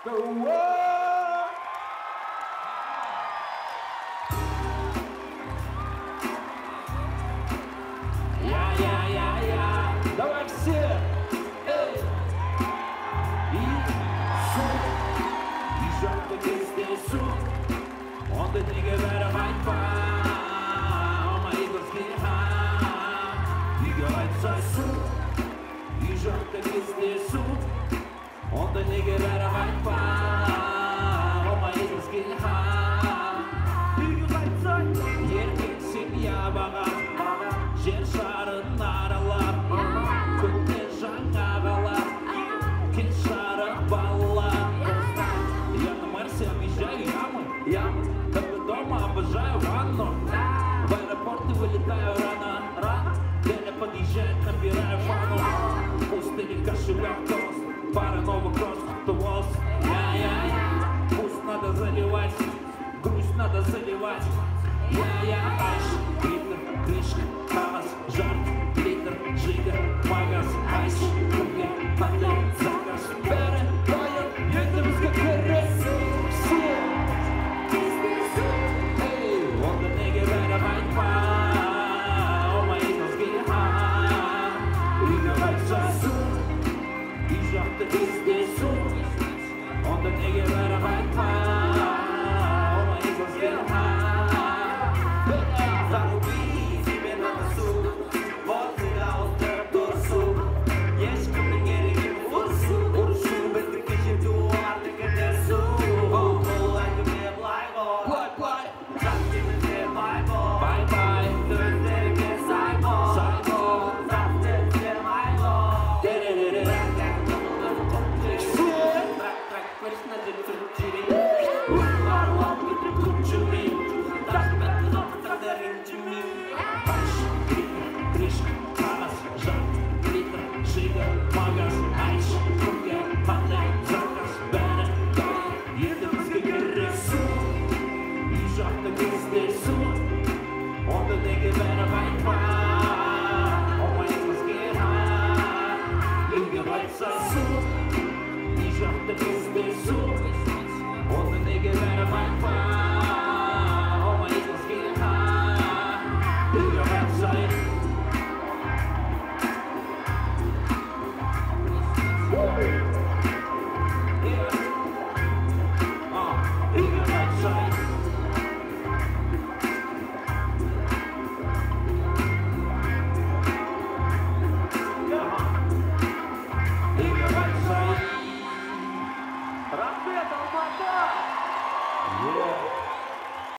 The world. Я. Давай все. Эй. И жарко здесь суд. Он да не говорит по. Мои глазки. И говорит сосуд. И жарко здесь суд. Он да не говорит по. Мои глазки. И говорит сосуд. Еркек семья бага. Жер шарын аралап, күннен жаңа қалап, кең шарық балалар. Я на Марсе объезжаю ямы, как бы дома обожаю ванну. В аэропорты вылетаю рано, Деля подъезжает, набираю фану. Пустыни кошелек тост, пара новых роскот волос. Пусть надо заливать, грусть надо заливать. Айш, глиттер, крышка, камаз, жар, глиттер, жига, магаз, айш, круги, отель, заказ, бере, тойер, едем с ККРС, все. Эй, он да не говорит по, мои мозги, и говорит сосуд, и жарко здесь суд, он да не говорит по, мои мозги, заруби себе на носу, вот всегда острый турсу. Есть коммуникации в урсу, уршу без таких дуарных кадесу. Like a man, play, just give me the bye-bye, Thursday again, Saibo, Saturday again, Milo. Трак, вечно держи, Марвал, Митри, Кучуми, так бедно, тогда ринчими. Айш, глиттер, крышка, камаз, жар, глиттер, жига, магаз, айш, круги, отель, заказ, бере, тойер, едем с ККРС. И жарко здесь суд, он да не говорит по, мои мозги, и говорит сосуд. И жарко здесь суд, он да не говорит по, мои мозги, и говорит сосуд. Рахмет, Алматы!